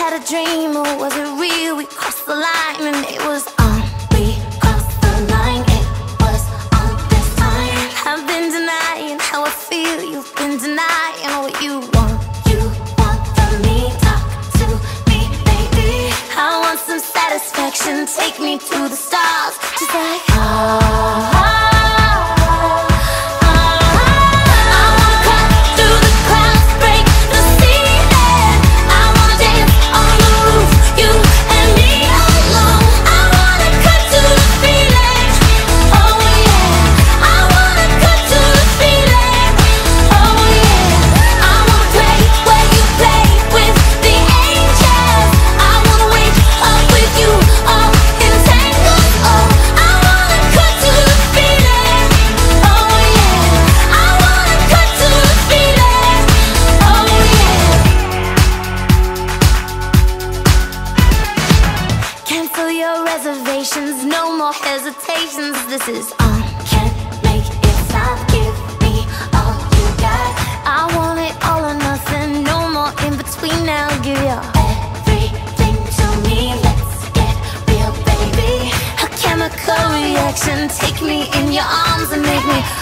had a dream, or was it real? We crossed the line and it was on. We crossed the line, it was on this time. I've been denying how I feel, you've been denying what you want. You want from me, talk to me, baby. I want some satisfaction, take me to the stars, just like reservations, no more hesitations. This is on. Can't make it stop. Give me all you got. I want it all or nothing. No more in between now. Give your everything to me. Let's get real, baby. A chemical reaction. Take me in your arms and make me